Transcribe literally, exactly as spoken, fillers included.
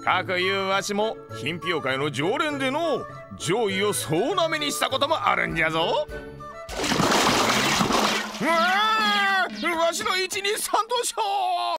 かくいうわしも品評会の常連での上位を総なめにしたこともあるんじゃぞ。うわー、わしのいちにさんとしょう